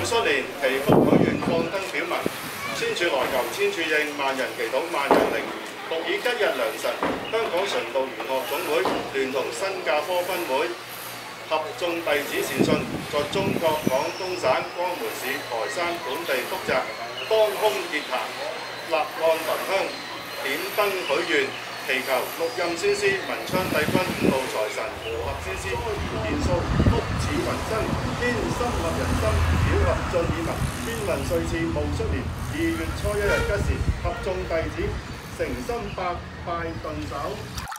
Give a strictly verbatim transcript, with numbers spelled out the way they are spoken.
戌年，祈福許願放燈表文，千處來求千處應，萬人祈禱萬人靈。復以吉日良辰，香港循道玄學總會聯同新加坡分會合眾弟子善信，在中國廣東省江門市台山本地福澤當空結壇，立案焚香，點燈許願。 祈求六壬先師文昌帝君五路財神和合先師件數福似雲生，堅心立人心，表合盡耳聞，天運瑞賜戊戌年二月初一日吉時，合眾弟子誠心拜拜頓首。